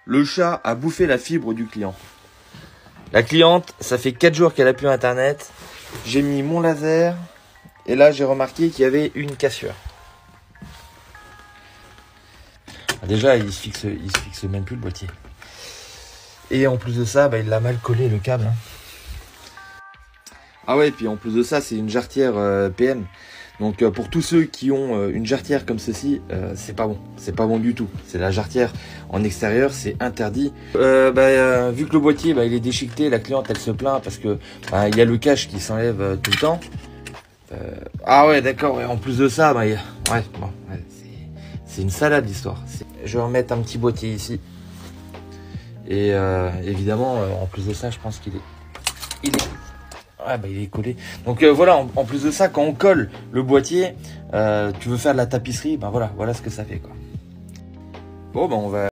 Le chat a bouffé la fibre du client. La cliente, ça fait 4 jours qu'elle a plus internet. J'ai mis mon laser et là j'ai remarqué qu'il y avait une cassure. Déjà il se fixe même plus le boîtier. Et en plus de ça, il l'a mal collé le câble. Ah ouais, et puis en plus de ça, c'est une jarretière PM. Donc pour tous ceux qui ont une jarretière comme ceci, c'est pas bon. C'est pas bon du tout. C'est la jarretière en extérieur, c'est interdit. Vu que le boîtier il est déchiqueté, la cliente elle se plaint parce que il y a le cache qui s'enlève tout le temps. Ah ouais, d'accord. Ouais, en plus de ça, c'est une salade l'histoire. Je vais remettre un petit boîtier ici. Et évidemment, en plus de ça, je pense qu'il est il est collé. Donc voilà, en plus de ça, quand on colle le boîtier, tu veux faire de la tapisserie, voilà ce que ça fait quoi. Bon, on va